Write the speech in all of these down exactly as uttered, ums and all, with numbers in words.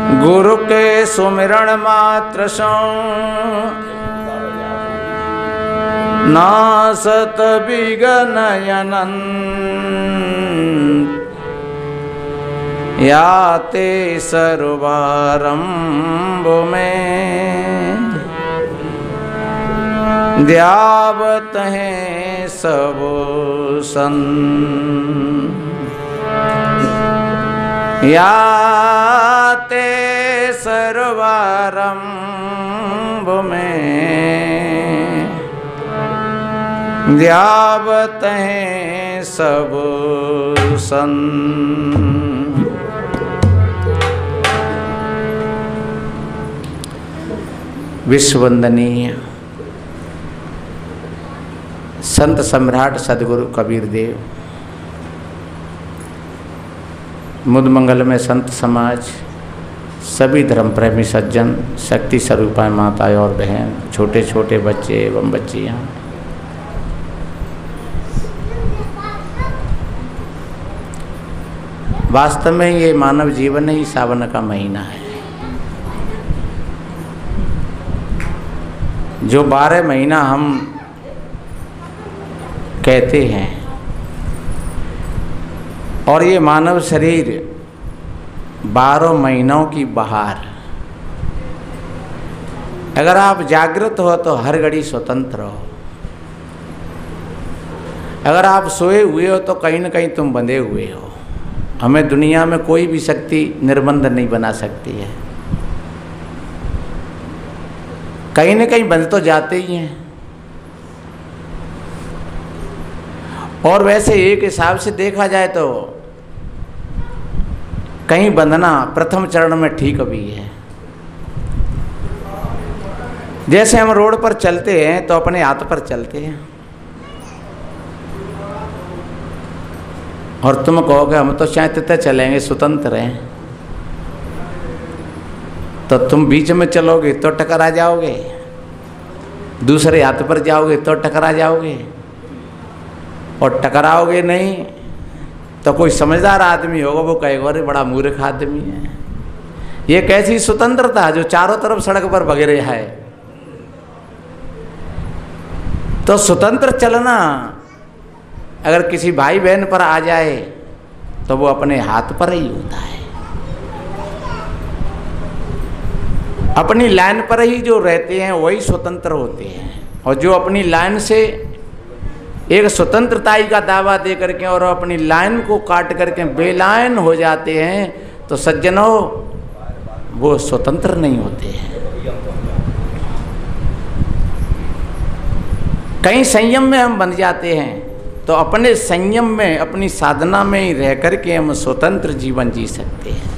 गुरु के सुमिरण मात्र सो नासत विघ्न अनंत याते सर्वारंभ में ध्यावत हैं सब संत याते सर्वारंभ में ध्यावत हैं सब संत। विश्ववंदनीय संत सम्राट सदगुरु कबीर देव, मुदमंगल में संत समाज, सभी धर्म प्रेमी सज्जन, शक्ति स्वरूपाएं माताएं और बहन, छोटे छोटे बच्चे एवं बच्चियां, वास्तव में ये मानव जीवन ही सावन का महीना है। जो बारह महीना हम कहते हैं और ये मानव शरीर बारह महीनों की बहार। अगर आप जागृत हो तो हर घड़ी स्वतंत्र हो, अगर आप सोए हुए हो तो कहीं न कहीं तुम बंधे हुए हो। हमें दुनिया में कोई भी शक्ति निर्बंध नहीं बना सकती है, कहीं न कहीं बंध तो जाते ही हैं। और वैसे एक हिसाब से देखा जाए तो कहीं बंधना प्रथम चरण में ठीक भी है। जैसे हम रोड पर चलते हैं तो अपने हाथ पर चलते हैं, और तुम कहोगे हम तो शांत चलेंगे, स्वतंत्र हैं, तो तुम बीच में चलोगे तो टकरा जाओगे, दूसरे हाथ पर जाओगे तो टकरा जाओगे, और टकराओगे नहीं तो कोई समझदार आदमी होगा वो कहेगा अरे बड़ा मूर्ख आदमी है। ये कैसी स्वतंत्रता जो चारों तरफ सड़क पर भगे रहा है। तो स्वतंत्र चलना अगर किसी भाई बहन पर आ जाए तो वो अपने हाथ पर ही होता है, अपनी लाइन पर ही जो रहते हैं वही स्वतंत्र होते हैं। और जो अपनी लाइन से एक स्वतंत्रताई का दावा दे करके और अपनी लाइन को काट करके बेलाइन हो जाते हैं तो सज्जनों वो स्वतंत्र नहीं होते हैं। कहीं संयम में हम बन जाते हैं तो अपने संयम में, अपनी साधना में ही रह करके हम स्वतंत्र जीवन जी सकते हैं।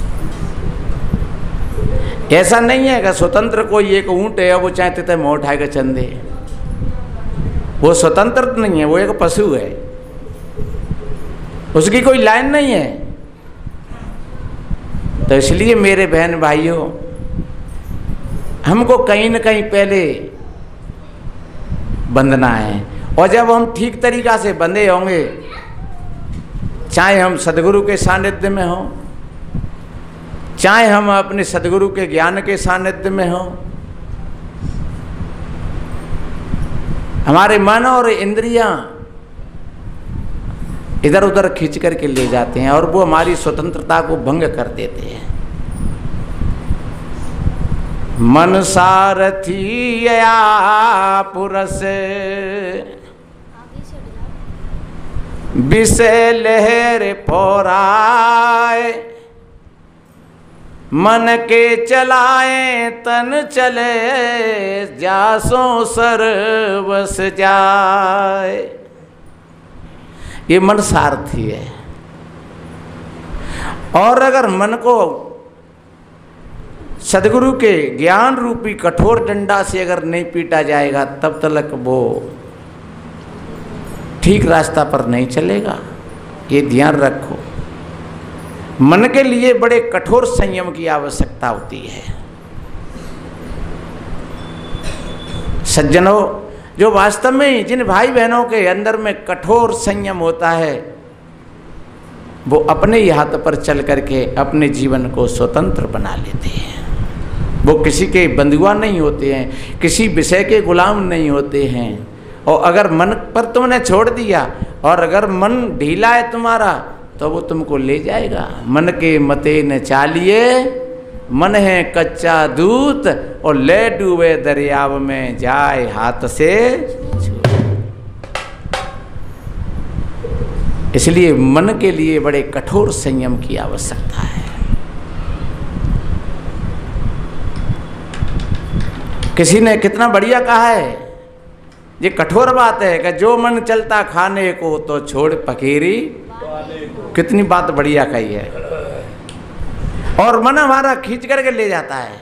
ऐसा नहीं है कि स्वतंत्र कोई एक ऊंट है वो चाहते थे मोह उठाएगा चंदे, वो स्वतंत्र नहीं है, वो एक पशु है, उसकी कोई लाइन नहीं है। तो इसलिए मेरे बहन भाइयों, हमको कहीं न कहीं पहले बंधना है। और जब हम ठीक तरीका से बंधे होंगे, चाहे हम सदगुरु के सानिध्य में हों, चाहे हम अपने सदगुरु के ज्ञान के सानिध्य में हों, हमारे मन और इंद्रियां इधर उधर खींच करके ले जाते हैं और वो हमारी स्वतंत्रता को भंग कर देते हैं। मन सारथी या पुरस विषय लहर पोराए, मन के चलाए तन चले जासो सर्वस जाए। ये मन सारथी है। और अगर मन को सदगुरु के ज्ञान रूपी कठोर डंडा से अगर नहीं पीटा जाएगा तब तक वो ठीक रास्ता पर नहीं चलेगा। ये ध्यान रखो। मन के लिए बड़े कठोर संयम की आवश्यकता होती है। सज्जनों, जो वास्तव में जिन भाई बहनों के अंदर में कठोर संयम होता है वो अपने ही हाथ पर चल करके अपने जीवन को स्वतंत्र बना लेते हैं। वो किसी के बंधुआ नहीं होते हैं, किसी विषय के गुलाम नहीं होते हैं। और अगर मन पर तुमने छोड़ दिया और अगर मन ढीला है तुम्हारा तो वो तुमको ले जाएगा। मन के मते न चालिए, मन है कच्चा दूत और ले डूबे दरियाव में जाए हाथ से। इसलिए मन के लिए बड़े कठोर संयम की आवश्यकता है। किसी ने कितना बढ़िया कहा है, ये कठोर बात है कि जो मन चलता खाने को तो छोड़ फकीरी। कितनी बात बढ़िया कही है। और मन हमारा खींच करके ले जाता है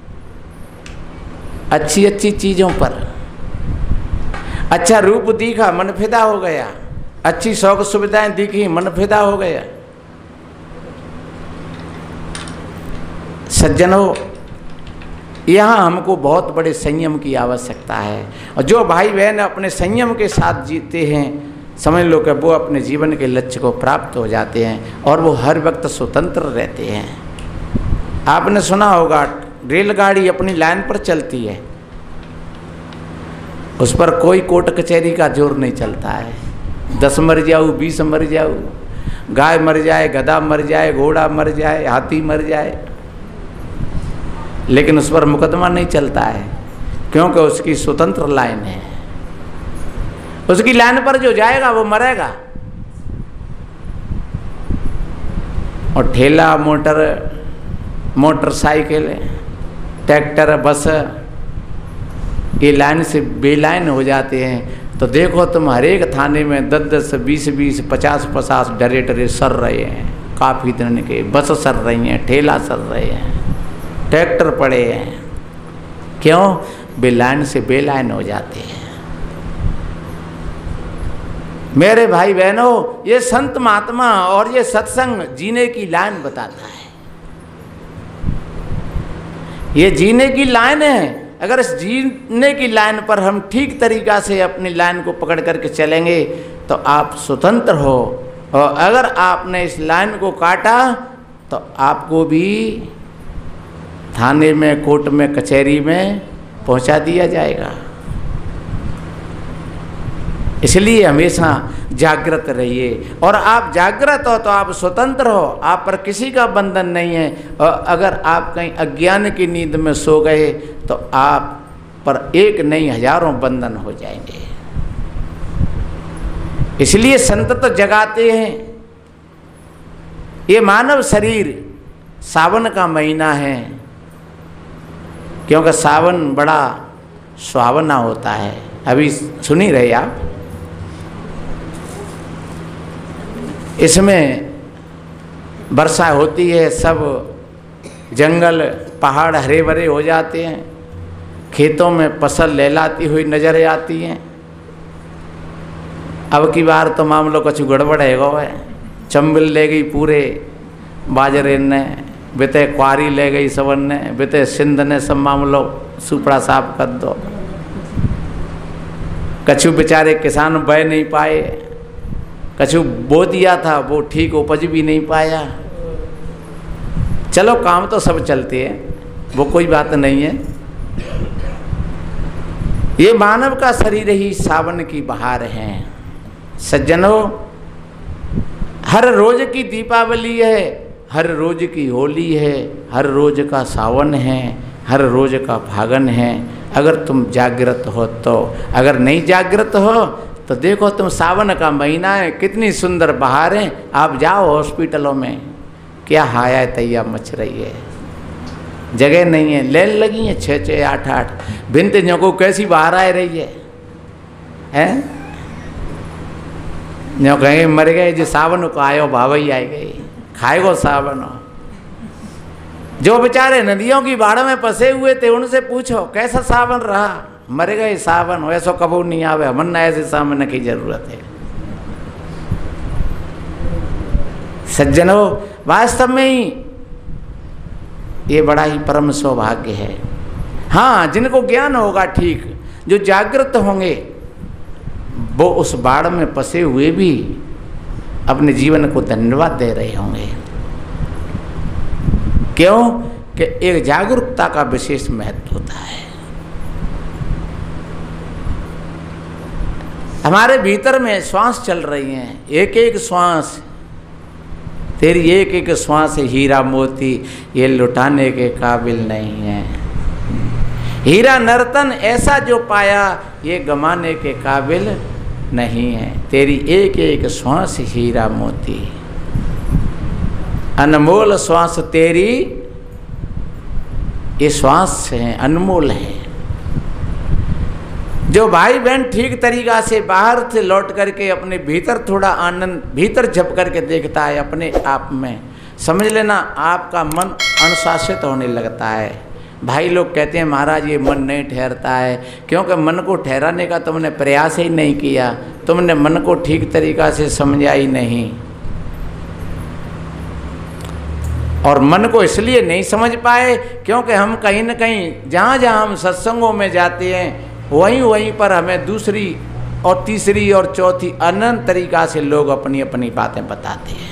अच्छी अच्छी चीजों पर। अच्छा रूप दिखा, मन फिदा हो गया। अच्छी शौक सुविधाएं दिखी, मन फिदा हो गया। सज्जनों, यहाँ हमको बहुत बड़े संयम की आवश्यकता है। और जो भाई बहन अपने संयम के साथ जीते हैं, समझ लो कि वो अपने जीवन के लक्ष्य को प्राप्त हो जाते हैं और वो हर वक्त स्वतंत्र रहते हैं। आपने सुना होगा रेलगाड़ी अपनी लाइन पर चलती है, उस पर कोई कोर्ट कचहरी का जोर नहीं चलता है। दस मर जाऊँ, बीस मर जाऊँ, गाय मर जाए, गधा मर जाए, घोड़ा मर जाए, हाथी मर जाए, लेकिन उस पर मुकदमा नहीं चलता है, क्योंकि उसकी स्वतंत्र लाइन है। उसकी लाइन पर जो जाएगा वो मरेगा। और ठेला, मोटर मोटरसाइकिल, ट्रैक्टर, बस ये लाइन से बेलाइन हो जाते हैं तो देखो तुम हर एक थाने में दस दस बीस बीस पचास पचास डरे डरे सर रहे हैं। काफ़ी दिन के बस सर रही हैं, ठेला सर रहे हैं, ट्रैक्टर पड़े हैं। क्यों? बेलाइन से बेलाइन हो जाते हैं। मेरे भाई बहनों, ये संत महात्मा और ये सत्संग जीने की लाइन बताता है। ये जीने की लाइन है। अगर इस जीने की लाइन पर हम ठीक तरीक़ा से अपनी लाइन को पकड़ करके चलेंगे तो आप स्वतंत्र हो। और अगर आपने इस लाइन को काटा तो आपको भी थाने में, कोर्ट में, कचहरी में पहुंचा दिया जाएगा। इसलिए हमेशा जागृत रहिए। और आप जागृत हो तो आप स्वतंत्र हो, आप पर किसी का बंधन नहीं है। और अगर आप कहीं अज्ञान की नींद में सो गए तो आप पर एक नहीं हजारों बंधन हो जाएंगे। इसलिए संत तो जगाते हैं। ये मानव शरीर सावन का महीना है, क्योंकि सावन बड़ा सुहावना होता है। अभी सुन ही रहे आप, इसमें वर्षा होती है, सब जंगल पहाड़ हरे भरे हो जाते हैं, खेतों में फसल लहलाती हुई नजर आती हैं। अब की बार तो मामलों कुछ गड़बड़ है। चंबल ले गई पूरे बाजरे ने, बिते क्वारी ले गई सवन ने, बिते सिंध ने, सब मामलों सुपड़ा साफ कर दो। कछु बेचारे किसान बह नहीं पाए, कछु बो दिया था वो ठीक उपज भी नहीं पाया। चलो काम तो सब चलते हैं, वो कोई बात नहीं है। ये मानव का शरीर ही सावन की बहार है। सज्जनों, हर रोज की दीपावली है, हर रोज की होली है, हर रोज का सावन है, हर रोज का फागन है। अगर तुम जागृत हो तो। अगर नहीं जागृत हो तो देखो तुम, सावन का महीना है, कितनी सुंदर बहारें। आप जाओ हॉस्पिटलों में, क्या हाया तैया मच रही है, जगह नहीं है, लेन लगी है छः छः आठ आठ। भिंतियों को कैसी बाहर आ रही है, हैं? जो कहेंगे मर गए जो सावन को आयो भावई आई गई, खाएगो सावन हो। जो बेचारे नदियों की बाढ़ में फंसे हुए थे उनसे पूछो कैसा सावन रहा, मर गए सावन हो, ऐसा कबू नहीं आवे, हमन ऐसे सावन की जरूरत है। सज्जनों, वास्तव में ही ये बड़ा ही परम सौभाग्य है। हाँ, जिनको ज्ञान होगा ठीक, जो जागृत होंगे, वो उस बाढ़ में फंसे हुए भी अपने जीवन को धन्यवाद दे रहे होंगे। क्यों कि एक जागरूकता का विशेष महत्व होता है। हमारे भीतर में श्वास चल रही हैं, एक एक श्वास, तेरी एक एक श्वास हीरा मोती ये लुटाने के काबिल नहीं है। हीरा नर्तन ऐसा जो पाया ये गमाने के काबिल नहीं है। तेरी एक एक श्वास हीरा मोती, अनमोल श्वास तेरी ये श्वास है, अनमोल है। जो भाई बहन ठीक तरीका से बाहर से लौट करके अपने भीतर थोड़ा आनंद भीतर झप करके देखता है अपने आप में, समझ लेना आपका मन अनुशासित होने लगता है। भाई लोग कहते हैं महाराज ये मन नहीं ठहरता है, क्योंकि मन को ठहराने का तुमने प्रयास ही नहीं किया, तुमने मन को ठीक तरीका से समझा ही नहीं। और मन को इसलिए नहीं समझ पाए क्योंकि हम कहीं न कहीं जहाँ जहाँ हम सत्संगों में जाते हैं वहीं वहीं पर हमें दूसरी और तीसरी और चौथी अनंत तरीका से लोग अपनी अपनी बातें बताते हैं।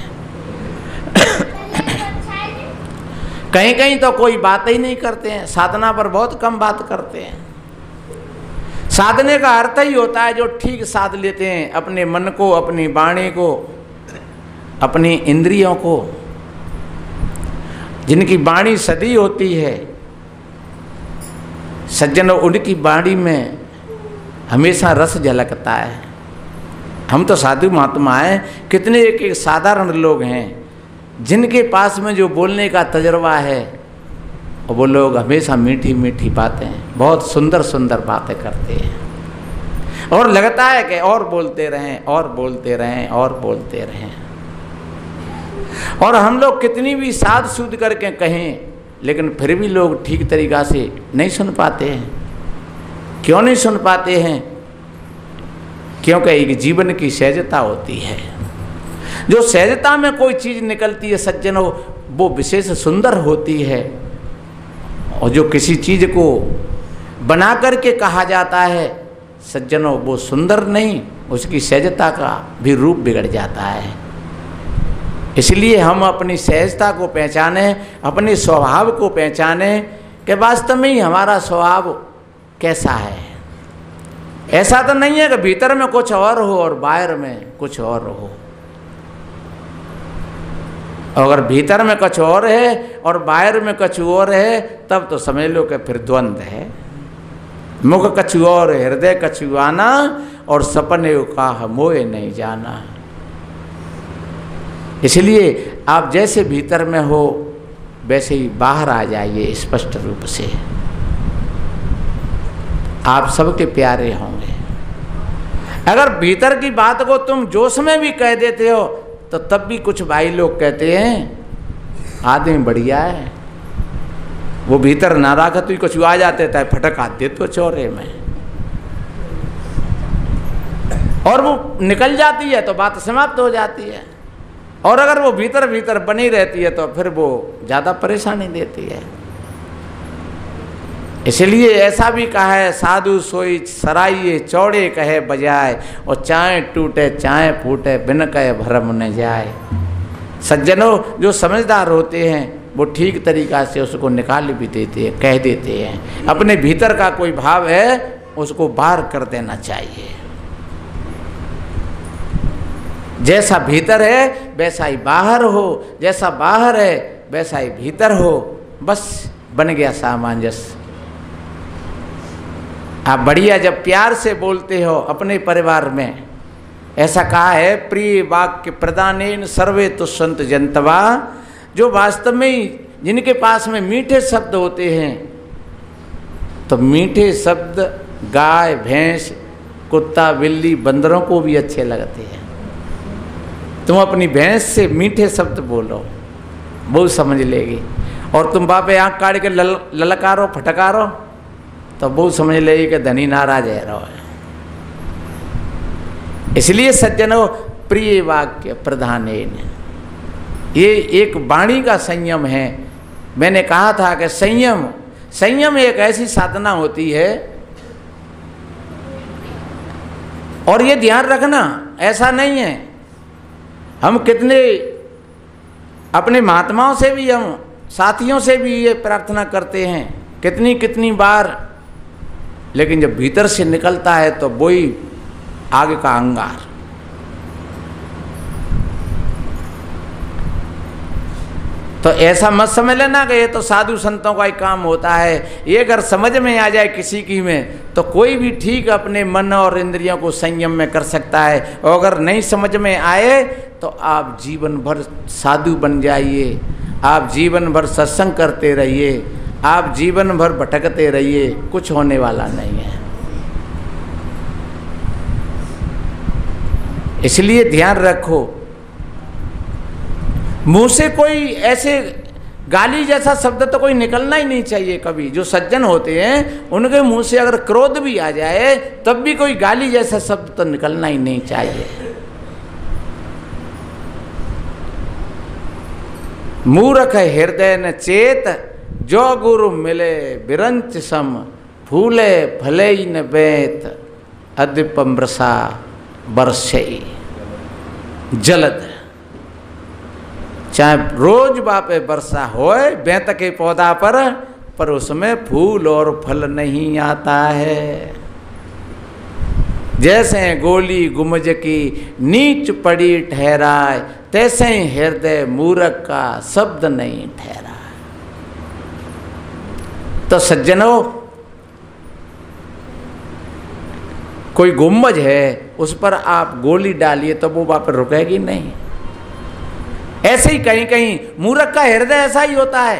कहीं कहीं तो कोई बात ही नहीं करते हैं, साधना पर बहुत कम बात करते हैं। साधने का अर्थ ही होता है जो ठीक साध लेते हैं अपने मन को, अपनी वाणी को, अपनी इंद्रियों को। जिनकी वाणी सदी होती है सज्जन, उनकी वाणी में हमेशा रस झलकता है। हम तो साधु महात्मा हैं, कितने एक एक साधारण लोग हैं जिनके पास में जो बोलने का तजर्बा है, और वो लोग हमेशा मीठी मीठी बातें, बहुत सुंदर सुंदर बातें करते हैं और लगता है कि और बोलते रहें और बोलते रहें और बोलते रहें। और हम लोग कितनी भी साध सूध करके कहें लेकिन फिर भी लोग ठीक तरीका से नहीं सुन पाते हैं। क्यों नहीं सुन पाते हैं? क्योंकि एक जीवन की सहजता होती है। जो सहजता में कोई चीज़ निकलती है सज्जनों, वो विशेष सुंदर होती है। और जो किसी चीज़ को बना करके कहा जाता है सज्जनों, वो सुंदर नहीं, उसकी सहजता का भी रूप बिगड़ जाता है। इसलिए हम अपनी सहजता को पहचाने, अपने स्वभाव को पहचाने कि वास्तव में ही हमारा स्वभाव कैसा है। ऐसा तो नहीं है कि भीतर में कुछ और हो और बाहर में कुछ और हो। अगर भीतर में कुछ और है और बाहर में कुछ और है तब तो समझ लो कि फिर द्वंद्व है। मुख कछु और हृदय कछु आना, और सपने का मोह नहीं जाना। इसलिए आप जैसे भीतर में हो वैसे ही बाहर आ जाइए स्पष्ट रूप से। आप सबके प्यारे होंगे। अगर भीतर की बात को तुम जोश में भी कह देते हो तो तब भी कुछ भाई लोग कहते हैं आदमी बढ़िया है, वो भीतर ना रखा तो कुछ आ जाते थे फटक आते तो चौरे में, और वो निकल जाती है तो बात समाप्त हो जाती है। और अगर वो भीतर भीतर बनी रहती है तो फिर वो ज़्यादा परेशानी देती है। इसलिए ऐसा भी कहा है, साधु सोई सराइये चौड़े कहे बजाय, और चाय टूटे चाय फूटे बिन कहे भरम न जाए। सज्जनों, जो समझदार होते हैं वो ठीक तरीका से उसको निकाल भी देते हैं, कह देते हैं। अपने भीतर का कोई भाव है उसको बाहर कर देना चाहिए। जैसा भीतर है वैसा ही बाहर हो, जैसा बाहर है वैसा ही भीतर हो, बस बन गया सामंजस्य। आप बढ़िया जब प्यार से बोलते हो अपने परिवार में, ऐसा कहा है प्रिय वाक्य प्रदानेन सर्वे तुष्यंत जंतवा। जो वास्तव में जिनके पास में मीठे शब्द होते हैं तो मीठे शब्द गाय भैंस कुत्ता बिल्ली बंदरों को भी अच्छे लगते हैं। तुम अपनी भैंस से मीठे शब्द बोलो, वो समझ लेगी। और तुम बापे आँख काट के लल ललकारो फटकारो तो वो समझ लेगी कि धनी नाराज है रहो है। इसलिए सज्जनों, प्रिय वाक्य प्रधानेन, ये एक वाणी का संयम है। मैंने कहा था कि संयम संयम एक ऐसी साधना होती है, और ये ध्यान रखना ऐसा नहीं है हम कितने अपने महात्माओं से भी, हम साथियों से भी ये प्रार्थना करते हैं कितनी कितनी बार, लेकिन जब भीतर से निकलता है तो वही आगे का अंगार। तो ऐसा मत समझ लेना कि ये तो साधु संतों का ही काम होता है। ये अगर समझ में आ जाए किसी की में तो कोई भी ठीक अपने मन और इंद्रियों को संयम में कर सकता है। और अगर नहीं समझ में आए तो आप जीवन भर साधु बन जाइए, आप जीवन भर सत्संग करते रहिए, आप जीवन भर भटकते रहिए, कुछ होने वाला नहीं है। इसलिए ध्यान रखो, मुंह से कोई ऐसे गाली जैसा शब्द तो कोई निकलना ही नहीं चाहिए कभी। जो सज्जन होते हैं उनके मुंह से अगर क्रोध भी आ जाए तब भी कोई गाली जैसा शब्द तो निकलना ही नहीं चाहिए। मूर्ख हृदय न चेत, जो गुरु मिले बिरंच सम, फूले फले न बेत, अद्यपम रसा बरसे जलद। चाहे रोज बापे वर्षा होए बेंत के पौधा पर, पर उसमें फूल और फल नहीं आता है। जैसे गोली गुमज की नीच पड़ी ठहराए, तैसे ही हृदय मूर्ख का शब्द नहीं ठहरा। तो सज्जनों, कोई गुम्बज है उस पर आप गोली डालिए तो वो वहां पर रुकेगी नहीं। ऐसे ही कहीं कहीं मूर्ख का हृदय ऐसा ही होता है।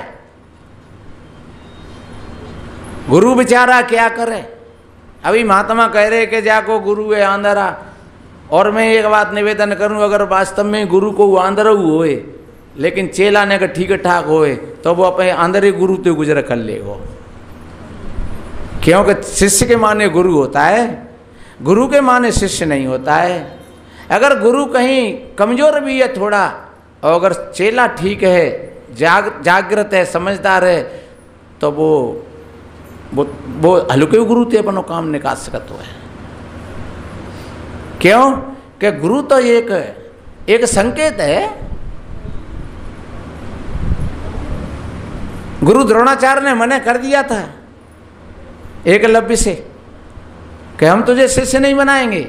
गुरु बेचारा क्या करे। अभी महात्मा कह रहे कि जाको गुरु है आंधरा। और मैं एक बात निवेदन करूं, अगर वास्तव में गुरु को वो आंधरा होए लेकिन चेला ने का ठीक ठाक होए तो वो अपने आंधरे गुरु तो गुजर कर लेगो। क्योंकि शिष्य के माने गुरु होता है, गुरु के माने शिष्य नहीं होता है। अगर गुरु कहीं कमजोर भी है थोड़ा, और अगर चेला ठीक है, जाग जागृत है, समझदार है, तो वो वो वो हल्के गुरु ते अपनो काम निकाल सकत हो है। क्यों कि गुरु तो एक एक संकेत है। गुरु द्रोणाचार्य ने मना कर दिया था एकलव्य से कि हम तुझे शिष्य नहीं बनाएंगे,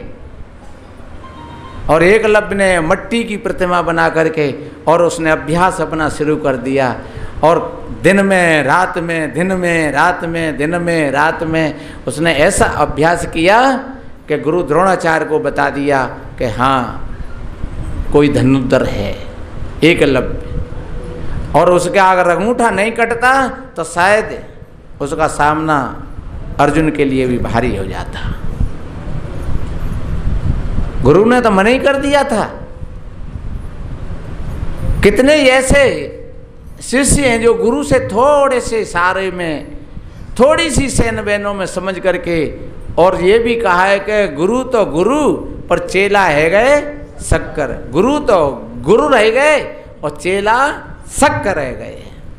और एकलव्य ने मट्टी की प्रतिमा बना करके और उसने अभ्यास अपना शुरू कर दिया। और दिन में रात में दिन में रात में दिन में रात में उसने ऐसा अभ्यास किया कि गुरु द्रोणाचार्य को बता दिया कि हाँ कोई धनुर्धर है एकलव्य। और उसका अगर अंगूठा नहीं कटता तो शायद उसका सामना अर्जुन के लिए भी भारी हो जाता। गुरु ने तो मना ही कर दिया था। कितने ऐसे शिष्य हैं जो गुरु से थोड़े से इशारे में, थोड़ी सी सेन बहनों में समझ करके, और ये भी कहा है कि गुरु तो गुरु पर चेला है गए शक्कर। गुरु तो गुरु रह गए और चेला शक्कर रह गए।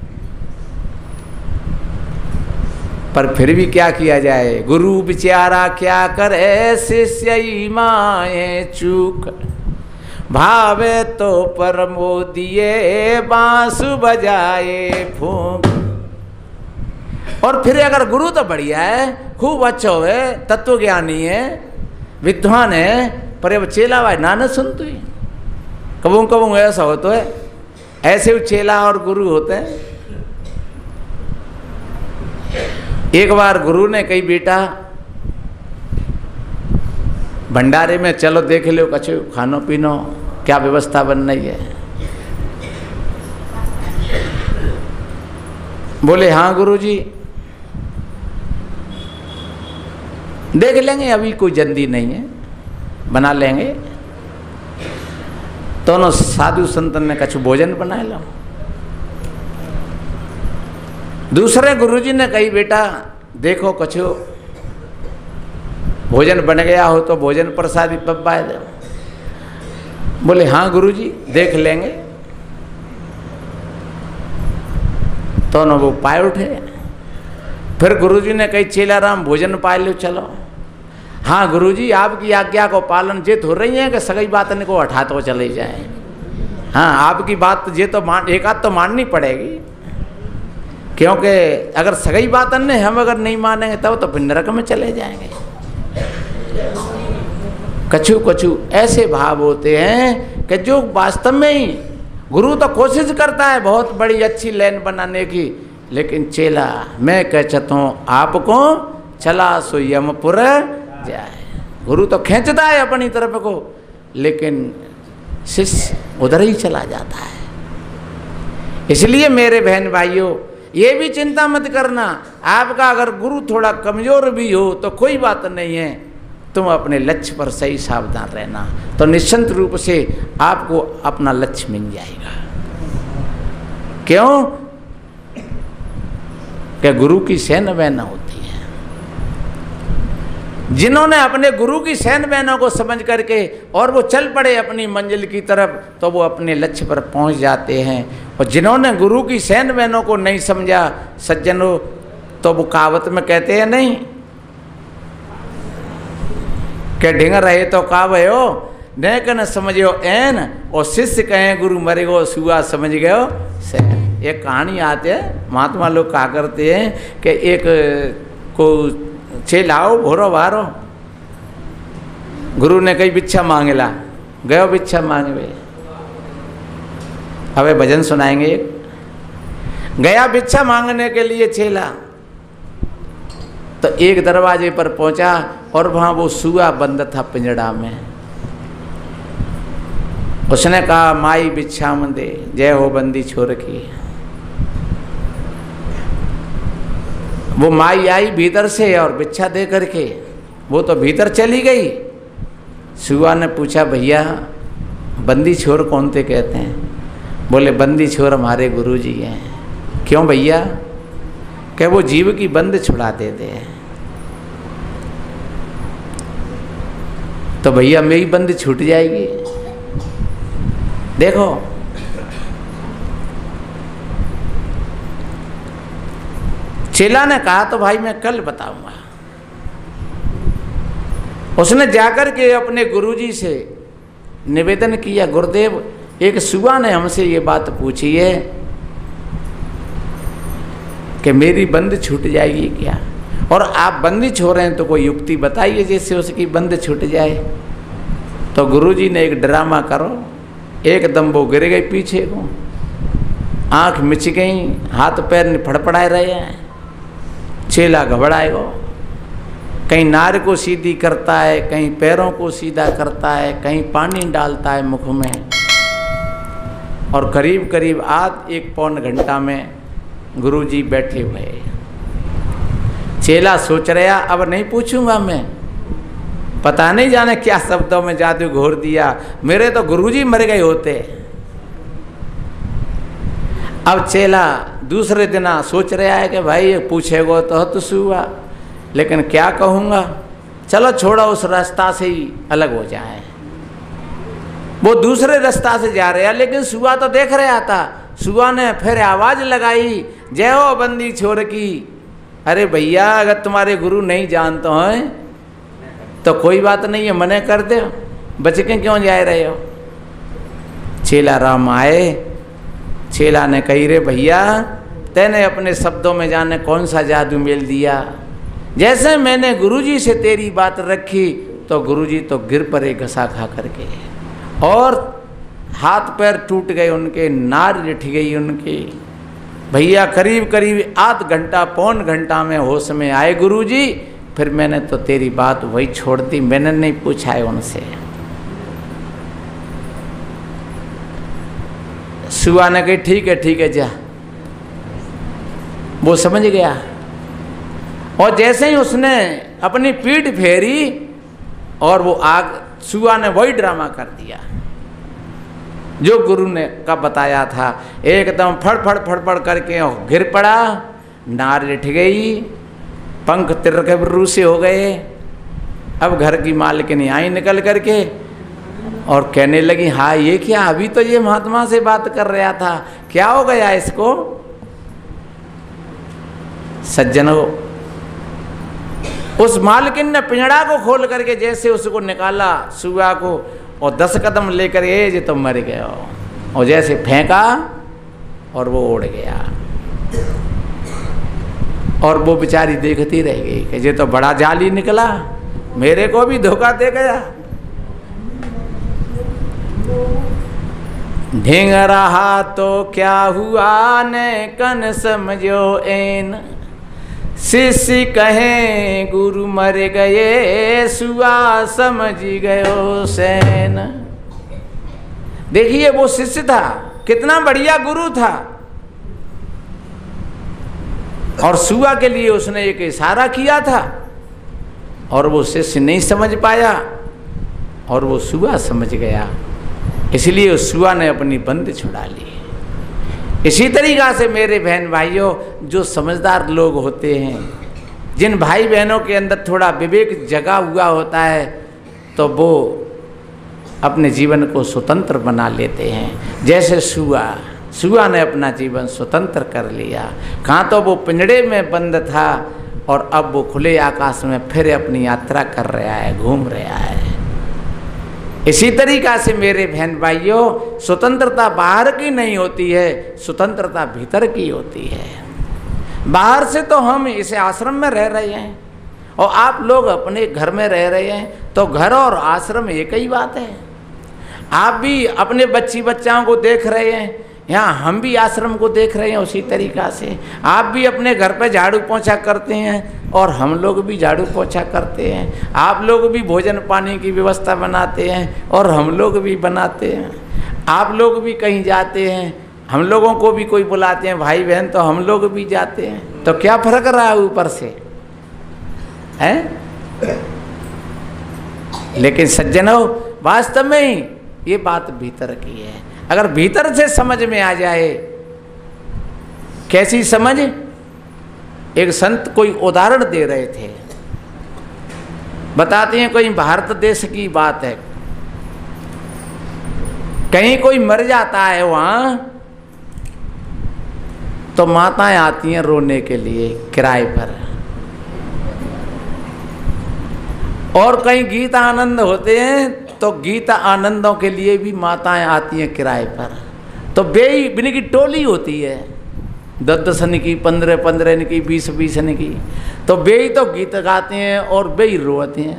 पर फिर भी क्या किया जाए, गुरु बेचारा क्या करे, शिष्य ही माए चूक, भावे तो परमो दिए बांसु बजाए फूंक। और फिर अगर गुरु तो बढ़िया है, खूब अच्छा है, तत्वज्ञानी है, विद्वान है, पर अब चेला भाई ना न सुनते ही कबू कबू ऐसा हो तो है। ऐसे चेला और गुरु होते हैं। एक बार गुरु ने कही बेटा भंडारे में चलो देख लो कछु खानो पीनो क्या व्यवस्था बन रही है। बोले हाँ गुरुजी देख लेंगे, अभी कोई जल्दी नहीं है, बना लेंगे। दोनों साधु संतन ने कछु भोजन बना लो। दूसरे गुरुजी ने कही बेटा देखो कछु भोजन बन गया हो तो भोजन प्रसादी पब्बाए दो। बोले हाँ गुरुजी देख लेंगे। तो न वो पाए उठे। फिर गुरुजी ने कही चेला राम भोजन पाए लो चलो। हाँ गुरुजी आपकी आज्ञा को पालन जित हो रही है कि सगई बात को हटा तो चले जाए। हाँ, आपकी बात ये तो मान, एक आध तो माननी पड़ेगी, क्योंकि अगर सही बात अन्य हम अगर नहीं मानेंगे तब तो फिर नरक में चले जाएंगे। कछु कछु ऐसे भाव होते हैं कि जो वास्तव में ही गुरु तो कोशिश करता है बहुत बड़ी अच्छी लाइन बनाने की, लेकिन चेला मैं कह चाहता हूँ आपको चला सो यमपुर जाए। गुरु तो खींचता है अपनी तरफ को, लेकिन शिष्य उधर ही चला जाता है। इसलिए मेरे बहन भाइयों, ये भी चिंता मत करना, आपका अगर गुरु थोड़ा कमजोर भी हो तो कोई बात नहीं है, तुम अपने लक्ष्य पर सही सावधान रहना, तो निश्चित रूप से आपको अपना लक्ष्य मिल जाएगा। क्यों? कि गुरु की सेना बहना होती है। जिन्होंने अपने गुरु की सैन बहनों को समझ करके और वो चल पड़े अपनी मंजिल की तरफ, तो वो अपने लक्ष्य पर पहुंच जाते हैं। और जिन्होंने गुरु की सैन बहनों को नहीं समझा सज्जनों, तो वो कहावत में कहते हैं नहीं कि ढिंग रहे तो कावे हो नेक न समझो एन, और शिष्य कहें गुरु मरे गो सुआ समझ गयो सैन। एक कहानी आते है, महात्मा लोग कहा करते हैं कि एक को चेलाओ भोरो भारो, गुरु ने कई भिक्षा मांगेला, गयो भिक्षा मांगे। हवे भजन सुनाएंगे। गया भिक्षा मांगने के लिए चेला, तो एक दरवाजे पर पहुंचा और वहां वो सुआ बंद था पिंजड़ा में। उसने कहा माई भिक्षा में दे, जय हो बंदी छोर की। वो माई आई भीतर से और भिक्षा दे करके वो तो भीतर चली गई। सुआ ने पूछा भैया बंदी छोर कौन थे कहते हैं? बोले बंदी छोर हमारे गुरुजी हैं। क्यों भैया? क्या वो जीव की बंद छुड़ा देते हैं। तो भैया मेरी बंद छूट जाएगी। देखो चेला ने कहा तो भाई मैं कल बताऊंगा। उसने जाकर के अपने गुरुजी से निवेदन किया, गुरुदेव एक सुआ ने हमसे ये बात पूछी है कि मेरी बंद छूट जाएगी क्या, और आप बंदी छोड़ रहे हैं, तो कोई युक्ति बताइए जिससे उसकी बंद छूट जाए। तो गुरुजी ने एक ड्रामा करो, एकदम वो गिर गई पीछे को, आंख मिच गई, हाथ पैर फड़फड़ाए रहे हैं। चेला घबराएगा, कहीं नार को सीधी करता है, कहीं पैरों को सीधा करता है, कहीं पानी डालता है मुख में। और करीब करीब आध एक पौन घंटा में गुरुजी बैठे हुए। चेला सोच रहा अब नहीं पूछूंगा मैं, पता नहीं जाने क्या शब्दों में जादू घोर दिया, मेरे तो गुरुजी मर गए होते। अब चेला दूसरे दिन सोच रहा है कि भाई ये पूछेगो तो तो सुआ, लेकिन क्या कहूँगा, चलो छोड़ो उस रास्ता से ही अलग हो जाए। वो दूसरे रास्ता से जा रहा, लेकिन सुआ तो देख रहा था। सुआ ने फिर आवाज़ लगाई, जय हो बंदी छोर की। अरे भैया अगर तुम्हारे गुरु नहीं जानते हैं तो कोई बात नहीं है, मने कर दे, बच के क्यों जा रहे हो। चेला राम आए। चेला ने कही रे भैया तेने अपने शब्दों में जाने कौन सा जादू मेल दिया। जैसे मैंने गुरुजी से तेरी बात रखी तो गुरुजी तो गिर पड़े घसा खा करके, और हाथ पैर टूट गए उनके, नार रिठ गई उनकी। भैया करीब करीब आध घंटा पौन घंटा में होश में आए गुरुजी। फिर मैंने तो तेरी बात वही छोड़ दी, मैंने नहीं पूछा है उनसे। सुआ ने कही ठीक है ठीक है जा। वो समझ गया, और जैसे ही उसने अपनी पीठ फेरी और वो आग, सुआ ने वही ड्रामा कर दिया जो गुरु ने का बताया था। एकदम फड़ फड़ फड़ फड़ करके गिर पड़ा, नार रिठ गई, पंख तिरके बिर्रू से हो गए। अब घर की मालकिन आई निकल करके और कहने लगी हाँ ये क्या, अभी तो ये महात्मा से बात कर रहा था, क्या हो गया इसको। सज्जनों उस मालकिन ने पिंजड़ा को खोल करके जैसे उसको निकाला सुआ को, और दस कदम लेकर ये जी तो मर गया। और जैसे फेंका और वो उड़ गया। और वो बेचारी देखती रह गई कि ये तो बड़ा जाली निकला, मेरे को भी धोखा दे गया। ढींग रहा तो क्या हुआ ने कन समझो एन, शिष्य कहे गुरु मर गए सुआ समझ गयो सैन। देखिए वो शिष्य था, कितना बढ़िया गुरु था, और सुआ के लिए उसने एक इशारा किया था और वो शिष्य नहीं समझ पाया और वो सुआ समझ गया, इसलिए उस सुआ ने अपनी बंद छुड़ा ली। इसी तरीक़ा से मेरे बहन भाइयों, जो समझदार लोग होते हैं, जिन भाई बहनों के अंदर थोड़ा विवेक जगा हुआ होता है, तो वो अपने जीवन को स्वतंत्र बना लेते हैं। जैसे सुआ सुआ ने अपना जीवन स्वतंत्र कर लिया। कहाँ तो वो पिंजड़े में बंद था और अब वो खुले आकाश में फिर अपनी यात्रा कर रहा है, घूम रहा है। इसी तरीक़ा से मेरे बहन भाइयों, स्वतंत्रता बाहर की नहीं होती है, स्वतंत्रता भीतर की होती है। बाहर से तो हम इस आश्रम में रह रहे हैं और आप लोग अपने घर में रह रहे हैं, तो घर और आश्रम एक ही बात है। आप भी अपने बच्ची बच्चाओं को देख रहे हैं, यहाँ हम भी आश्रम को देख रहे हैं। उसी तरीक़ा से आप भी अपने घर पे झाड़ू पोंछा करते हैं और हम लोग भी झाड़ू पोंछा करते हैं। आप लोग भी भोजन पानी की व्यवस्था बनाते हैं और हम लोग भी बनाते हैं। आप लोग भी कहीं जाते हैं, हम लोगों को भी कोई बुलाते हैं भाई बहन, तो हम लोग भी जाते हैं। तो क्या फर्क रहा है ऊपर से, हैं? लेकिन सज्जनों, वास्तव में ही ये बात भीतर की है। अगर भीतर से समझ में आ जाए, कैसी समझ? एक संत कोई उदाहरण दे रहे थे, बताते हैं कोई भारत देश की बात है, कहीं कोई मर जाता है वहां, तो माताएं आती हैं रोने के लिए किराए पर, और कहीं गीत आनंद होते हैं तो गीत आनंदों के लिए भी माताएं आती हैं किराए पर। तो बेई बिन की टोली होती है, दस दस की, पंद्रह पंद्रह की, बीस बीस की, तो बेई तो गीत गाते हैं और बेई रोते हैं।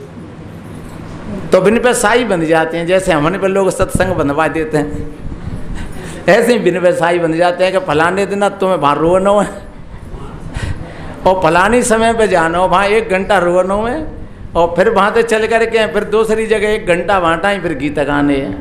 तो बिन पे साई बंध जाते हैं, जैसे हमने पे लोग सत्संग बंधवा देते हैं, ऐसे ही बिन पे साई बंध जाते हैं कि फलाने दिन तुम्हें वहाँ रोनो है और फलानी समय पे जाना हो, वहाँ एक घंटा रोनो है, और फिर वहाँ से चल कर के फिर दूसरी जगह एक घंटा बांटा ही फिर गीत गाने हैं।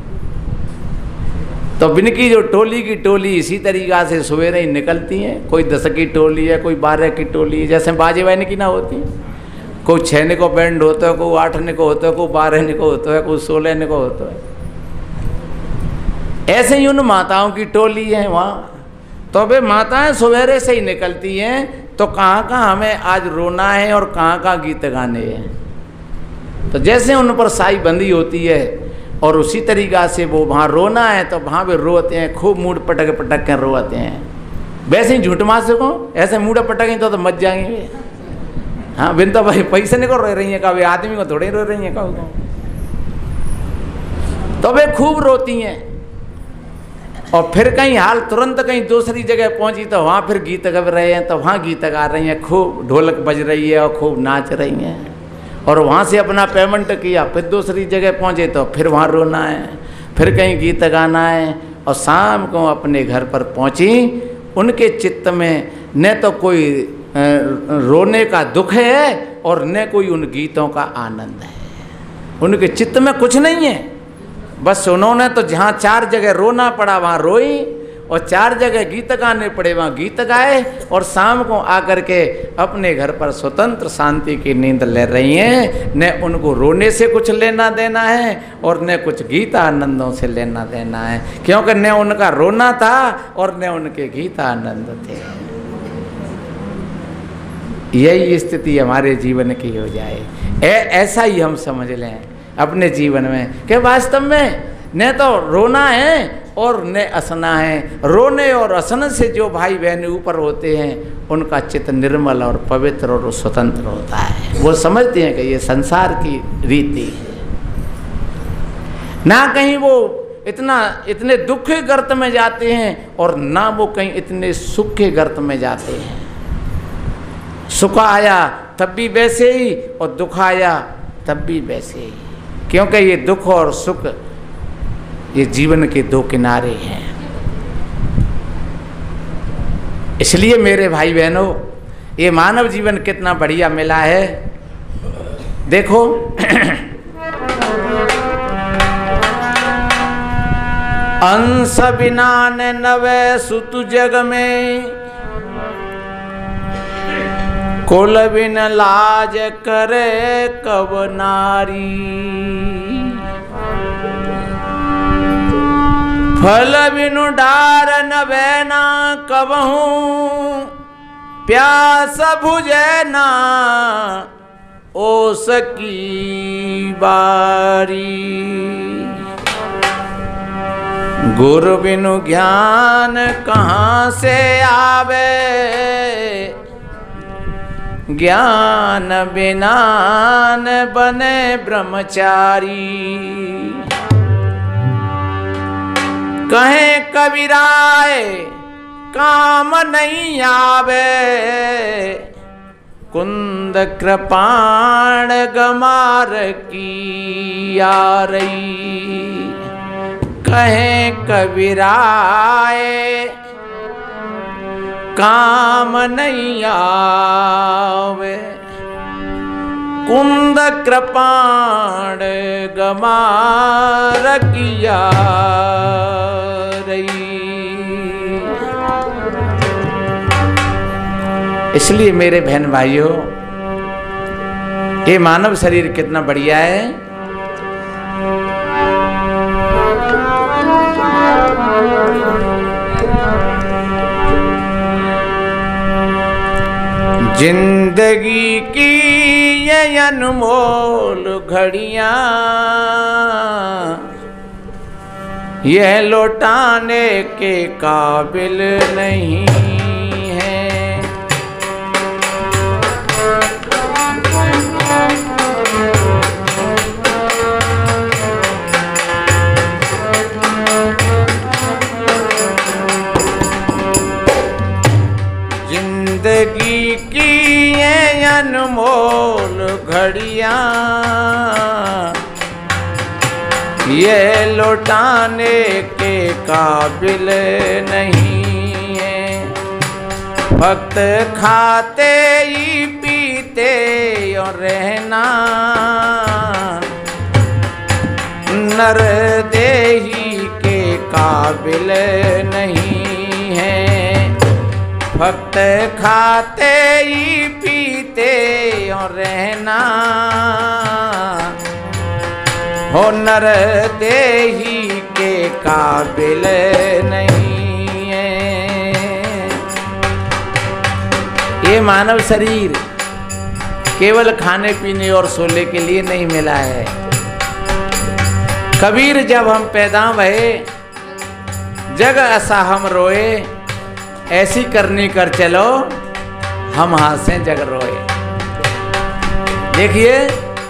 तो बिन की जो टोली की टोली इसी तरीक़ा से सवेरे ही निकलती हैं। कोई दस की टोली है, कोई बारह की टोली है, जैसे बाजे वाले की ना होती है, कोई छः को बैंड होता है, कोई आठ को होता है, कोई बारह को होता है, कोई सोलह को होता है। ऐसे ही उन माताओं की टोली है वहाँ। तो वे माताएं सवेरे से ही निकलती हैं, तो कहाँ कहाँ हमें आज रोना है और कहाँ कहाँ गीत गाने हैं। तो जैसे उन पर साई बंदी होती है और उसी तरीक़ा से वो वहाँ रोना है तो वहाँ पे रोते हैं, खूब मूड पटक पटक कर रोते हैं। वैसे ही झूठ मार सको, ऐसे मूड पटकेंगे तो, तो मच जाएंगे। हाँ बिन तो भाई पैसे नहीं को रो रही हैं, कभी आदमी को थोड़े रो रही हैं कहो। तो वे खूब रोती हैं और फिर कहीं हाल तुरंत कहीं दूसरी जगह पहुंची तो वहाँ फिर गीत गा रहे हैं, तो वहाँ गीत गा रही हैं, खूब ढोलक बज रही है और खूब नाच रही हैं। और वहाँ से अपना पेमेंट किया, फिर दूसरी जगह पहुँचे तो फिर वहाँ रोना है, फिर कहीं गीत गाना है। और शाम को अपने घर पर पहुँची, उनके चित्त में न तो कोई रोने का दुख है और न कोई उन गीतों का आनंद है। उनके चित्त में कुछ नहीं है, बस उन्होंने तो जहाँ चार जगह रोना पड़ा वहाँ रोई और चार जगह गीत गाने पड़े वहाँ गीत गाए, और शाम को आकर के अपने घर पर स्वतंत्र शांति की नींद ले रही हैं। न उनको रोने से कुछ लेना देना है और न कुछ गीत आनंदों से लेना देना है, क्योंकि न उनका रोना था और न उनके गीत आनंद थे। यही स्थिति हमारे जीवन की हो जाए, ए, ऐसा ही हम समझ लें अपने जीवन में कि वास्तव में न तो रोना है और न हंसना है। रोने और हंसने से जो भाई बहन ऊपर होते हैं उनका चित्त निर्मल और पवित्र और स्वतंत्र होता है। वो समझते हैं कि ये संसार की रीति है, ना कहीं वो इतना इतने दुख के गर्त में जाते हैं और ना वो कहीं इतने सुख के गर्त में जाते हैं। सुख आया तब भी वैसे ही और दुख आया तब भी वैसे ही, क्योंकि ये दुख और सुख ये जीवन के दो किनारे हैं। इसलिए मेरे भाई बहनों, ये मानव जीवन कितना बढ़िया मिला है। देखो अंश बिना न नवे सुत जग में, कुल बिन लाज करे कब नारी। फल बिनु डार न बैना कबहूँ, प्यास बुझे ना ओ सकी बारी। गुरु बिनु ज्ञान कहाँ से आवे, ज्ञान बिना न बने ब्रह्मचारी। कहे कबीराए काम नहीं आवे, कुंद कृपाण गमार की आ रही। कहे कबीराए काम नहीं आवे, कुंद कृपाण गमार की आ रही। इसलिए मेरे बहन भाइयों, ये मानव शरीर कितना बढ़िया है। जिंदगी की ये अनमोल घड़ियां, यह लौटाने के काबिल नहीं है। जिंदगी की ये अनमोल घड़ियां, ये लौटाने के काबिल नहीं है। भक्त खाते ही पीते और रहना, नर देही के काबिल नहीं है। भक्त खाते ही पीते और रहना, हो नर देही के काबिल नहीं है। ये मानव शरीर केवल खाने पीने और सोने के लिए नहीं मिला है। कबीर जब हम पैदा भये, जग ऐसा हम रोए, ऐसी करनी कर चलो हम हासे जग रोए। देखिए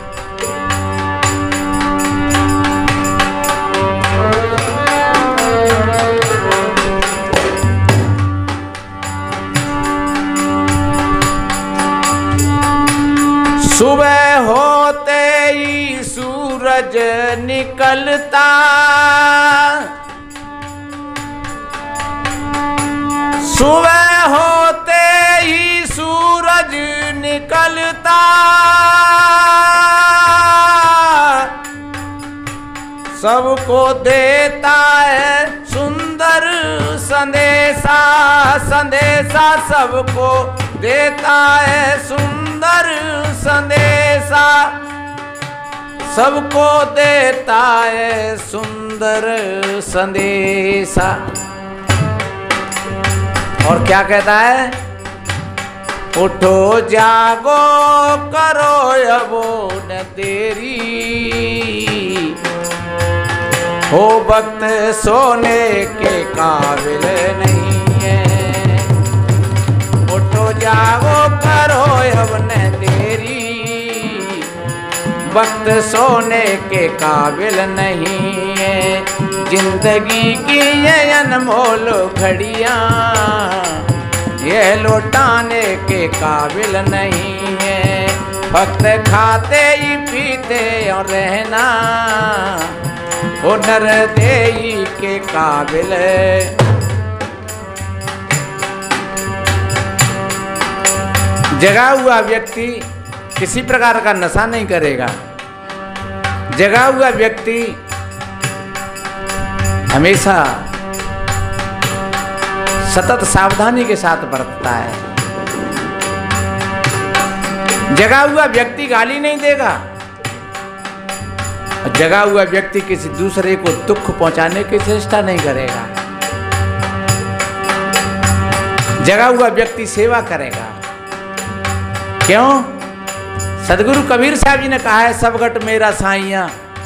सुबह होते ही सूरज निकलता, सुबह होते ही सूरज निकलता, सबको देता है सुंदर संदेशा। संदेशा सबको देता है सुंदर संदेशा, सबको देता है सुंदर संदेशा। और क्या कहता है? उठो जागो करो अबो न देरी, हो वक्त सोने के काबिल नहीं है। उठो जागो करो अब न देरी, वक्त सोने के काबिल नहीं है। जिंदगी की ये अनमोल घड़ियां ये लौटाने के काबिल नहीं है। वक्त खाते ही पीते और रहना हुनर देई के काबिल है। जगा हुआ व्यक्ति किसी प्रकार का नशा नहीं करेगा। जगा हुआ व्यक्ति हमेशा सतत सावधानी के साथ बरतता है। जगा हुआ व्यक्ति गाली नहीं देगा। जगा हुआ व्यक्ति किसी दूसरे को दुख पहुंचाने की चेष्टा नहीं करेगा। जगा हुआ व्यक्ति सेवा करेगा। क्यों? सदगुरु कबीर साहब जी ने कहा है, सब गट मेरा साईया।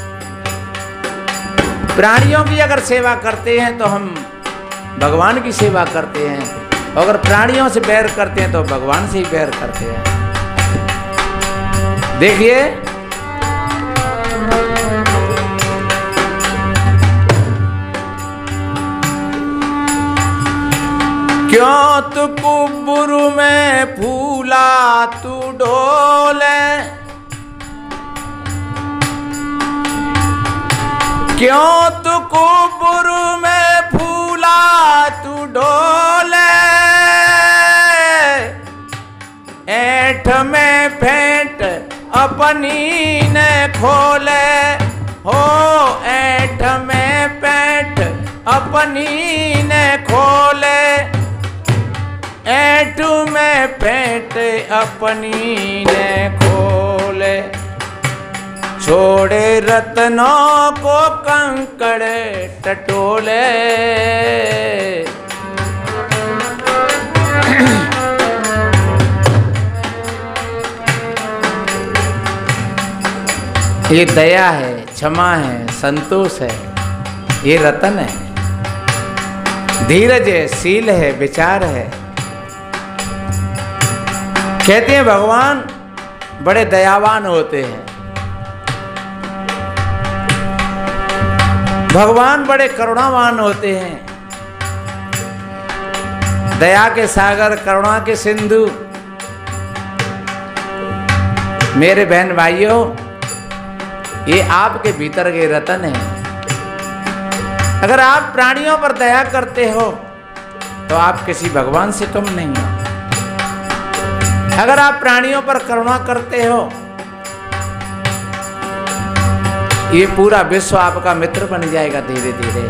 प्राणियों की अगर सेवा करते हैं तो हम भगवान की सेवा करते हैं, अगर प्राणियों से बैर करते हैं तो भगवान से ही बैर करते हैं। देखिए, क्यों तू कुब्बुरु में फूला तू डोले, क्यों तू कुब्बुरु में फूला तू डोले, ऐठ में फेंट अपनी ने खोले, हो ऐठ में पेंट अपनी ने खोले, ऐठ में पेंट अपनी ने खोले, छोड़े रत्नों को कंकड़ टटोले। ये दया है, क्षमा है, संतोष है, ये रतन है। धीरज है, शील है, विचार है। कहते हैं भगवान बड़े दयावान होते हैं, भगवान बड़े करुणावान होते हैं। दया के सागर, करुणा के सिंधु। मेरे बहन भाइयों, ये आपके भीतर के रतन है। अगर आप प्राणियों पर दया करते हो तो आप किसी भगवान से कम नहीं हो। अगर आप प्राणियों पर करुणा करते हो, ये पूरा विश्व आपका मित्र बन जाएगा धीरे धीरे।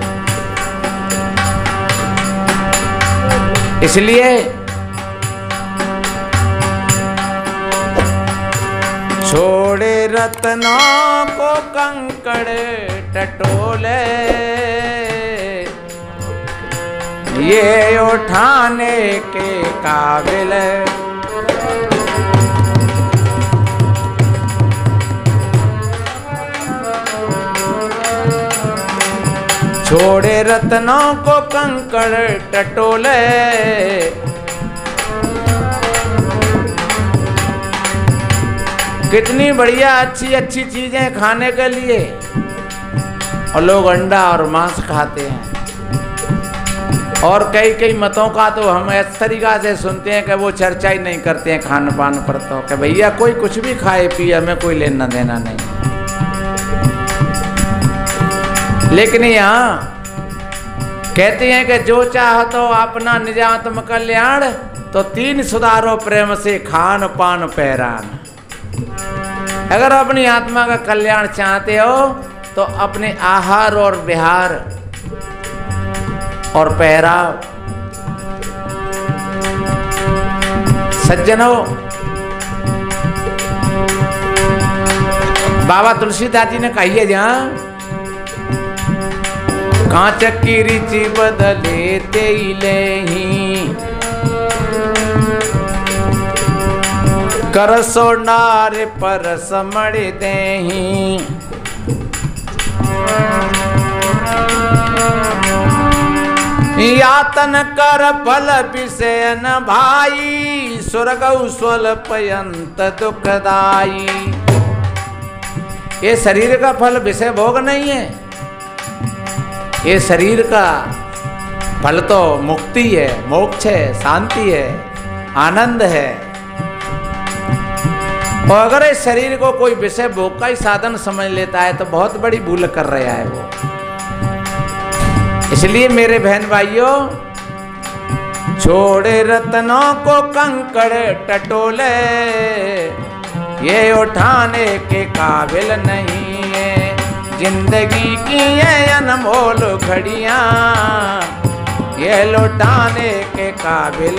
इसलिए छोड़े रत्नों को कंकड़ टटोले, ये उठाने के काबिल है। छोड़े रत्नों को कंकड़ टटोले, कितनी बढ़िया अच्छी अच्छी चीजें खाने के लिए, और लोग अंडा और मांस खाते हैं। और कई कई मतों का तो हम इस तरीका से सुनते हैं कि वो चर्चा ही नहीं करते हैं खान पान पर, तो कि भैया कोई कुछ भी खाए पिए, हमें कोई लेना देना नहीं। लेकिन यहाँ कहते हैं कि जो चाह तो अपना निजात्म कल्याण, तो तीन सुधारो प्रेम से खान पान पैरान। अगर अपनी आत्मा का कल्याण चाहते हो तो अपने आहार और विहार और पहराव। सज्जनों, बाबा तुलसीदास जी ने कही है, जहां कांच की रिचि बदले तेले ही, कर सोनार पर समड़ देही। यातन कर फल विषयन भाई, स्वर्ग स्वल्पयंत दुखदाई। ये शरीर का फल विषय भोग नहीं है, ये शरीर का फल तो मुक्ति है, मोक्ष है, शांति है, आनंद है। और अगर इस शरीर को कोई विषय भोग का ही साधन समझ लेता है तो बहुत बड़ी भूल कर रहा है वो। इसलिए मेरे बहन भाइयों, छोड़े रत्नों को कंकड़ टटोले, ये उठाने के काबिल नहीं है। जिंदगी की ये अनमोल घड़ियां, ये लौटाने के काबिल।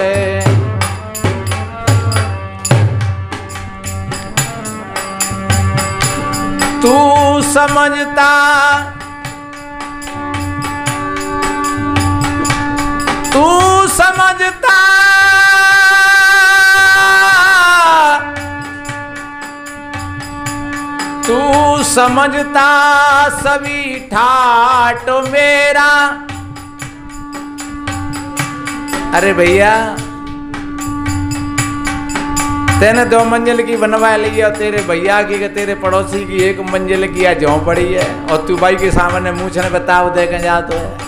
तू समझता तू समझता तू समझता सभी ठाट मेरा। अरे भैया, तेने दो मंजिल की बनवा ली और तेरे भैया की के तेरे पड़ोसी की एक मंजिल की या जौ पड़ी है, और तू भाई के सामने मुँह ने बताओ देखे जा तो है।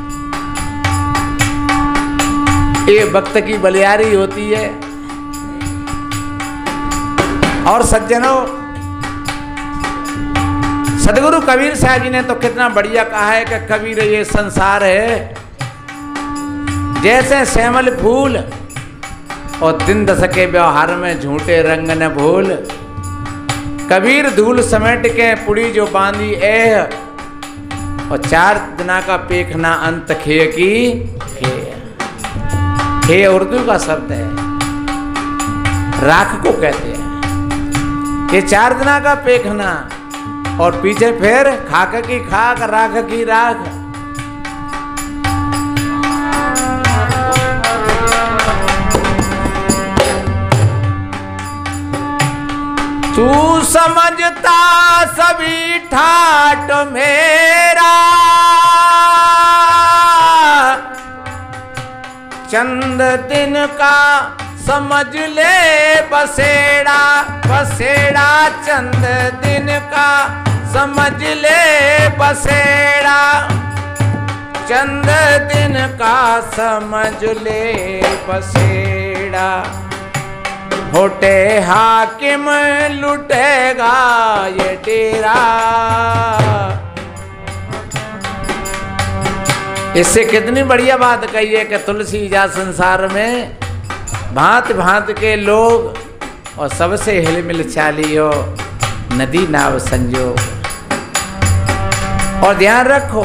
ये भक्त की बलियारी होती है। और सज्जनों, सदगुरु कबीर साहब जी ने तो कितना बढ़िया कहा है कि कबीर ये संसार है जैसे श्यामल फूल, और दिन दस के व्यवहार में झूठे रंग न भूल। कबीर धूल समेट के पुड़ी जो बांधी ए, और चार दिना का पेखना अंत खे की खे। खे उर्दू का शब्द है, राख को कहते हैं। ये चार दिना का पेखना और पीछे फिर खाक की खाक, राख की राख। तू समझता सभी ठाट मेरा, चंद दिन का समझ ले बसेड़ा। बसेड़ा चंद दिन का समझ ले बसेड़ा, चंद दिन का समझ ले बसेड़ा। होटे हाकिम लुटेगा ये डेरा। इससे कितनी बढ़िया बात कही है कि तुलसी जा संसार में भांत भांत के लोग, और सबसे हिलमिल चालियो नदी नाव संजोग। और ध्यान रखो,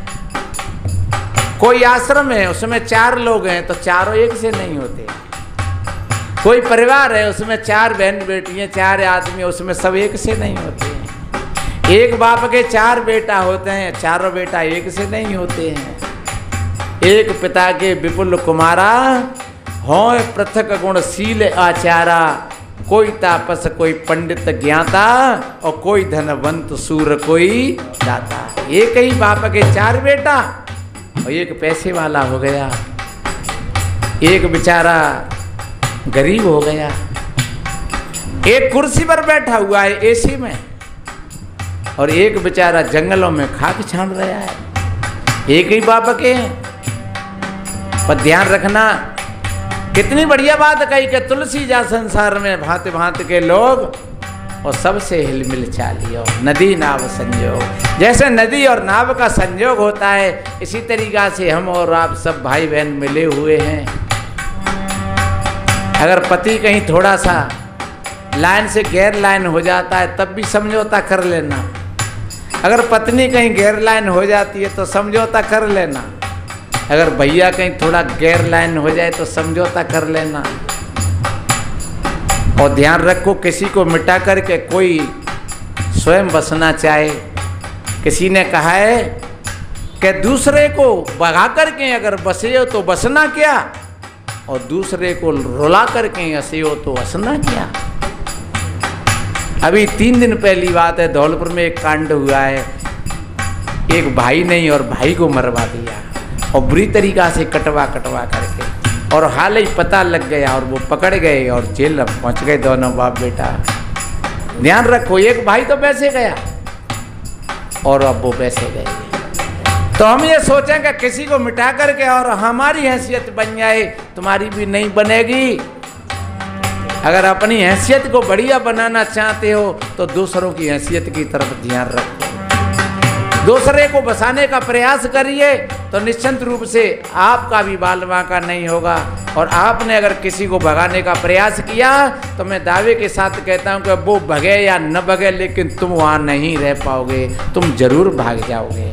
कोई आश्रम है उसमें चार लोग हैं तो चारों एक से नहीं होते। कोई परिवार है उसमें चार बहन बेटी हैं, चार आदमी, उसमें सब एक से नहीं होते हैं। एक बाप के चार बेटा होते हैं, चारों बेटा एक से नहीं होते हैं। एक पिता के विपुल कुमारा, हों पृथक गुणशील आचारा। कोई तापस कोई पंडित ज्ञाता, और कोई धनवंत सूर कोई दाता। एक ही बाप के चार बेटा, और एक पैसे वाला हो गया, एक बेचारा गरीब हो गया। एक कुर्सी पर बैठा हुआ है एसी में, और एक बेचारा जंगलों में खाक छान रहा है। एक ही बाप के हैं। पर ध्यान रखना, कितनी बढ़िया बात कही कि तुलसी जा संसार में भांति भांति के लोग, और सबसे हिलमिल चालियो नदी नाव संयोग। जैसे नदी और नाव का संयोग होता है, इसी तरीका से हम और आप सब भाई बहन मिले हुए हैं। अगर पति कहीं थोड़ा सा लाइन से गैर लाइन हो जाता है तब भी समझौता कर लेना। अगर पत्नी कहीं गैर लाइन हो जाती है तो समझौता कर लेना। अगर भैया कहीं थोड़ा गैर लाइन हो जाए तो समझौता कर लेना। और ध्यान रखो, किसी को मिटा करके कोई स्वयं बसना चाहे। किसी ने कहा है कि दूसरे को भगा करके अगर बसे हो तो बसना क्या, और दूसरे को रुला करके हंसे हो तो हंसना क्या। अभी तीन दिन पहली बात है, धौलपुर में एक कांड हुआ है। एक भाई नहीं और भाई को मरवा दिया, और बुरी तरीका से कटवा कटवा करके, और हाल ही पता लग गया और वो पकड़ गए और जेल पहुंच गए दोनों बाप बेटा। ध्यान रखो, एक भाई तो पैसे गया और अब वो पैसे गए। तो हम ये सोचें कि किसी को मिटा करके और हमारी हैसियत बन जाए, तुम्हारी भी नहीं बनेगी। अगर अपनी हैसियत को बढ़िया बनाना चाहते हो तो दूसरों की हैसियत की तरफ ध्यान रखो, दूसरे को बसाने का प्रयास करिए, तो निश्चित रूप से आपका भी बाल बांका नहीं होगा। और आपने अगर किसी को भगाने का प्रयास किया तो मैं दावे के साथ कहता हूं कि वो भगे या न भगे, लेकिन तुम वहां नहीं रह पाओगे, तुम जरूर भाग जाओगे।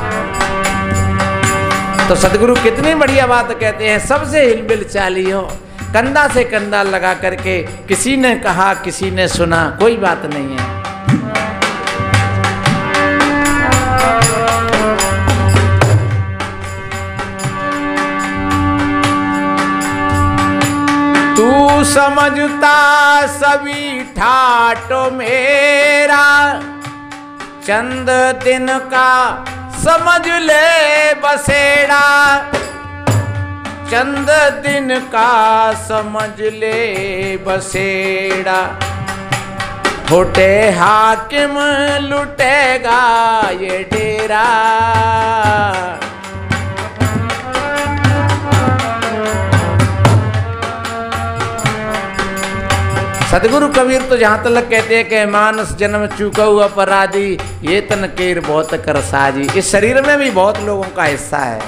तो सदगुरु कितनी बढ़िया बात कहते हैं, सबसे हिलमिल चाली हो, कंधा से कंधा लगा करके। किसी ने कहा किसी ने सुना, कोई बात नहीं है। तू समझता सभी ठाटो मेरा, चंद दिन का समझ ले बसेड़ा, चंद दिन का समझ ले बसेड़ा। होटे हाकिम लुटेगा ये डेरा। सदगुरु कबीर तो जहाँ तक कहते हैं कि मानस जन्म चूका हुआ अपराधी, ये तन केर बहुत कर साजी। इस शरीर में भी बहुत लोगों का हिस्सा है।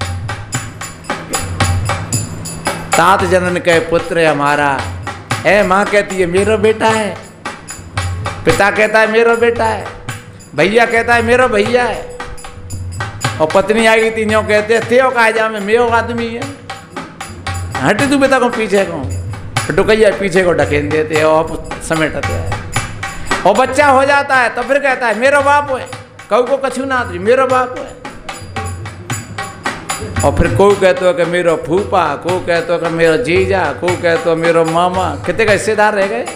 तात जनन के पुत्र हमारा, ए माँ कहती है मेरा बेटा है, पिता कहता है मेरा बेटा है, भैया कहता है मेरा भैया है, और पत्नी आएगी तीनों कहते हैं थे कहा जा में मेरो आदमी है, हटे तू बेटा को पीछे को डुकैया पीछे को ढकेल देते और समेटते हैं। और बच्चा हो जाता है तो फिर कहता है मेरा बाप है, कऊ को कछु ना मेरा बाप है। और फिर कोई कहते हो कि मेरा फूफा, को कहते हो कि मेरा जीजा, को कहते हो मेरा मामा, कितने का हिस्सेदार रह गए।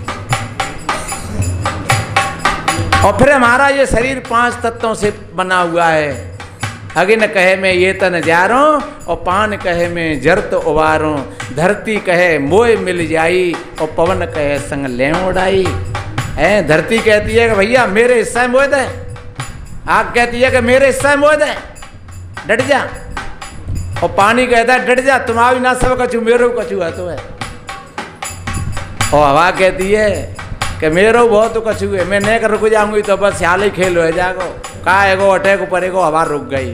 और फिर हमारा ये शरीर पांच तत्वों से बना हुआ है। अगिन कहे मैं ये तन जारूं, और पान कहे मैं जरत उबारूं, धरती कहे मोय मिल जाई, और पवन कहे संग ले उड़ाई। है धरती कहती है कि भैया मेरे हिस्सा में मोय दे, आग कहती है कि मेरे हिस्सा में मोय दे, डट जा। और पानी कहता है डट जा, तुम्हारी ना सब कछू मेरो कछू है तो है। और हवा कहती है कि मेरो बहुत कछू है, मैं नहीं कर रुक जाऊंगी तो बस हाल ही खेल हो जागो, का एगो अटैक ऊपर एगो हवा रुक गई।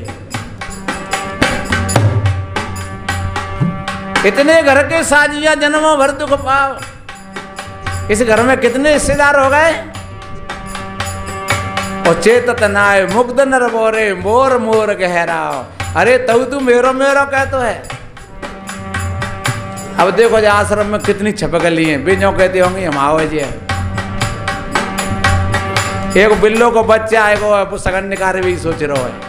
इतने घर के साजिया जन्मों भर दुख पाओ, इस घर में कितने हिस्सेदार हो गए। और चेतत नाय मुग्ध नर बोरे मोर मोर गहराओ, अरे तू तू मेरो मेरो कहतो है। अब देखो जो आश्रम में कितनी छपकली है, बिजों कहती होंगी हम आओ जी। एक बिल्लो को बच्चा आएगो सगन निकाले भी सोच रहा है,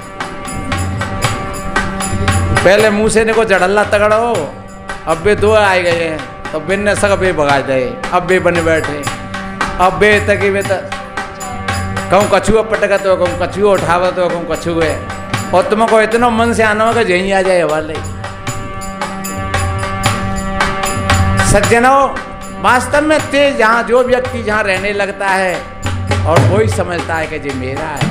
पहले मुंह से ने को चढ़ल्ला तगड़ो, अब बे दो आए गए हैं तो बिन ने सग बे भगा जाए, अब बे बने बैठे, अब बे तकी बे तक कहूँ कछुआ पटका तो कहूँ कछुआ उठावा तो कहूँ कछुए। और तुमको इतना मन से आना होगा यहीं आ जाए वाले। सज्जनों, वास्तव में तेज जहाँ जो व्यक्ति जहाँ रहने लगता है और वही समझता है कि ये मेरा है।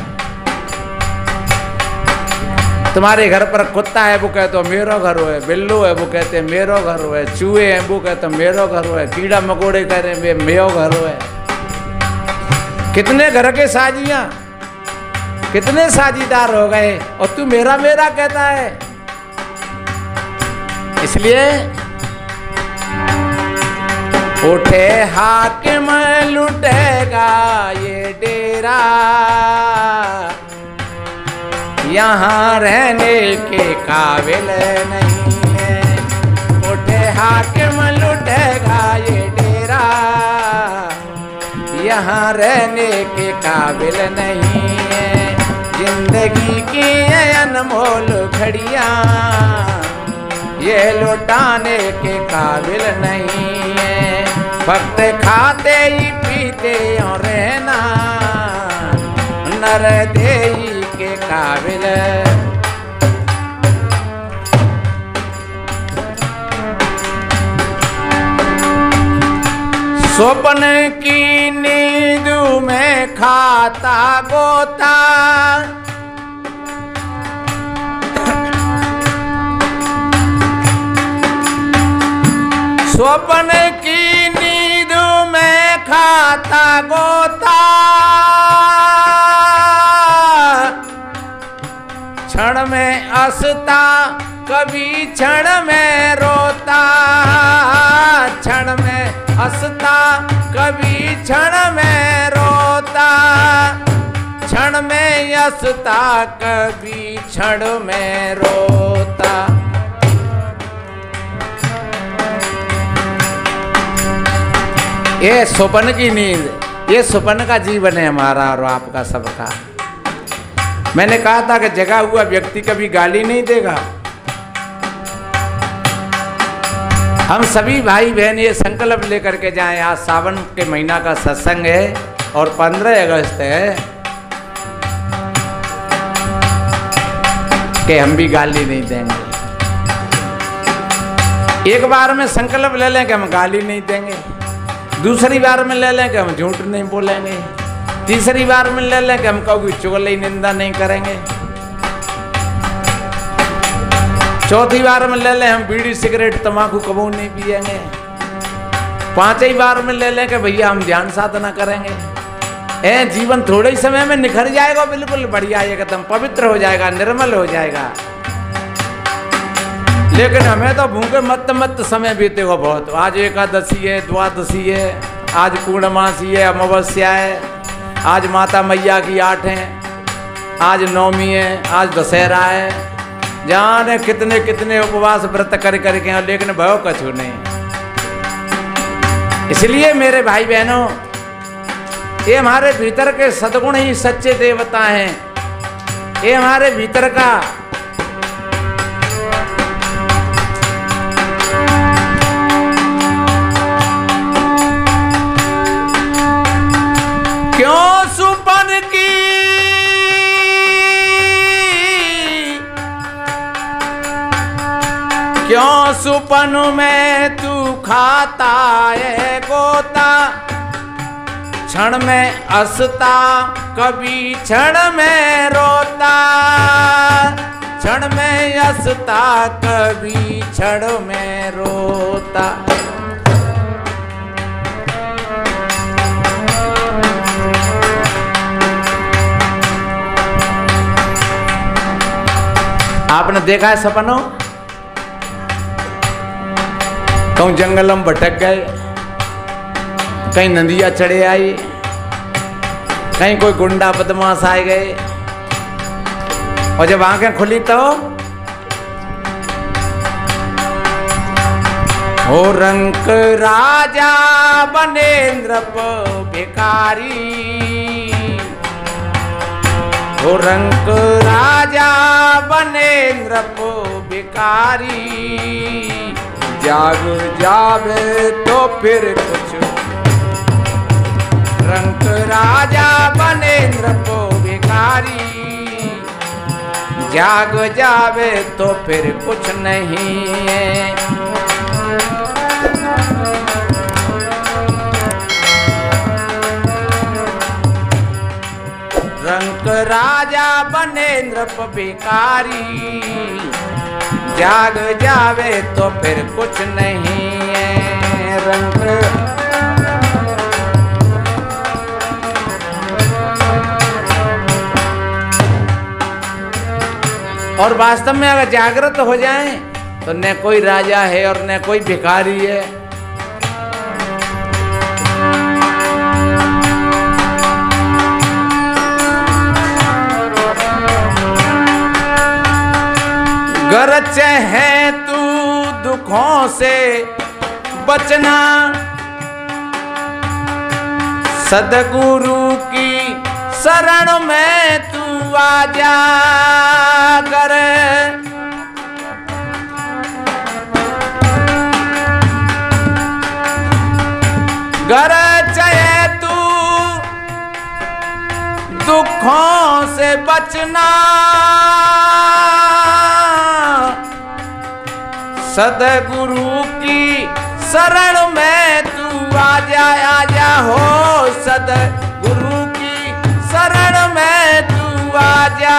तुम्हारे घर पर कुत्ता है वो कहते हो मेरो घर है, बिल्लू है वो कहते हैं मेरो घर है, चूहे हैं वो कहते हैं मेरो घर है, कीड़ा मकोड़े कह रहे हैं मेरो घर है। कितने घर के साजियां, कितने साझीदार हो गए, और तू मेरा मेरा कहता है। इसलिए उठे हाकिम लुटेगा ये डेरा, यहाँ रहने के काबिल नहीं है। उठे हाकिम लुटेगा ये डेरा, यहाँ रहने के काबिल नहीं है। जिंदगी की अनमोल घड़ियाँ ये लौटाने के काबिल नहीं है। भक्त खाते ही पीते और रहना नर देही के काबिल। स्वप्न की नींद में खाता गोता स्वप्न की नींद में खाता गोता, क्षण में हंसता कभी क्षण में रोता, क्षण में हंसता कभी क्षण में रोता, क्षण में हंसता कभी क्षण में रोता। ये स्वप्न की नींद, ये स्वप्न का जीवन है हमारा और आपका सबका। मैंने कहा था कि जगा हुआ व्यक्ति कभी गाली नहीं देगा। हम सभी भाई बहन ये संकल्प लेकर के जाएं, आज सावन के महीना का सत्संग है और पंद्रह अगस्त है कि हम भी गाली नहीं देंगे। एक बार में संकल्प ले लें कि हम गाली नहीं देंगे, दूसरी बार में ले लें कि हम झूठ नहीं बोलेंगे, तीसरी बार में ले लें कि हम कभी चुगली निंदा नहीं करेंगे, चौथी बार में ले लें हम बीड़ी सिगरेट तंबाकू कबू नहीं पिएंगे, पांचवी बार में ले लें कि भैया हम ध्यान साधना करेंगे। ए जीवन थोड़े ही समय में निखर जाएगा, बिल्कुल बढ़िया एकदम पवित्र हो जाएगा, निर्मल हो जाएगा। लेकिन हमें तो भूखे मत मत समय बीतेगा बहुत। आज एकादशी है, द्वादशी है, आज पूर्णमासी है, अमावस्या है, आज माता मैया की आठ है, आज नवमी है, आज दशहरा है, जाने कितने कितने उपवास व्रत कर करके, लेकिन भयो कछु नहीं। इसलिए मेरे भाई बहनों, ये हमारे भीतर के सद्गुण ही सच्चे देवता हैं। ये हमारे भीतर का क्यों सुपन की क्यों सुपन में तू खाता है गोता, क्षण में हंसता कभी क्षण में रोता, क्षण में हंसता कभी क्षण में रोता। आपने देखा है सपनों, कहूं जंगल में भटक गए, कहीं नदिया चढ़े आई, कहीं कोई गुंडा बदमाश आए गए, और जब आंखें खुली तो हो रंक राजा बने नृप भिखारी, हो रंक राजा बने नृप भिखारी, जाग जावे तो फिर कुछ, रंक राजा बने नृप भिखारी, जाग जावे तो फिर कुछ नहीं है। रंक राजा बने नृप भिखारी, जाग जावे तो फिर कुछ नहीं है। रंक और वास्तव में अगर जागृत हो जाएं तो न कोई राजा है और न कोई भिखारी है। गरज है तू दुखों से बचना, सदगुरु की शरण में तू आ जा कर, गरज है तू दुखों से बचना, सदगुरु की शरण में तू आ जा, आ जा हो सदगुरु की शरण में तू आ जा,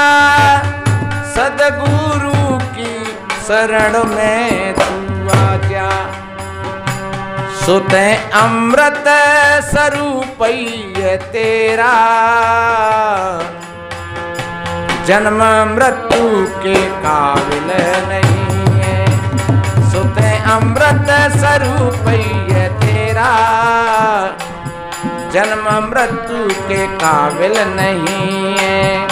सदगुरु की शरण में तू आ जा। सुते अमृत स्वरूप ये तेरा, जन्म मृत्यु के काबिल नहीं है। सुते अमृत स्वरूप ये तेरा, जन्म मृत्यु के काबिल नहीं है।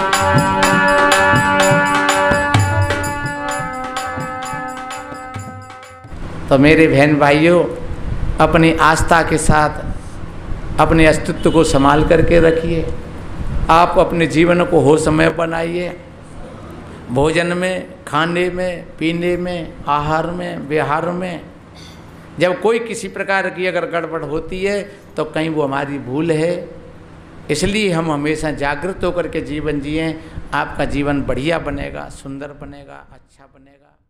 तो मेरे बहन भाइयों, अपनी आस्था के साथ अपने अस्तित्व को संभाल करके रखिए। आप अपने जीवन को हो समय बनाइए। भोजन में, खाने में, पीने में, आहार में, व्यवहार में जब कोई किसी प्रकार की अगर गड़बड़ होती है तो कहीं वो हमारी भूल है। इसलिए हम हमेशा जागृत होकर के जीवन जिएं। आपका जीवन बढ़िया बनेगा, सुंदर बनेगा, अच्छा बनेगा।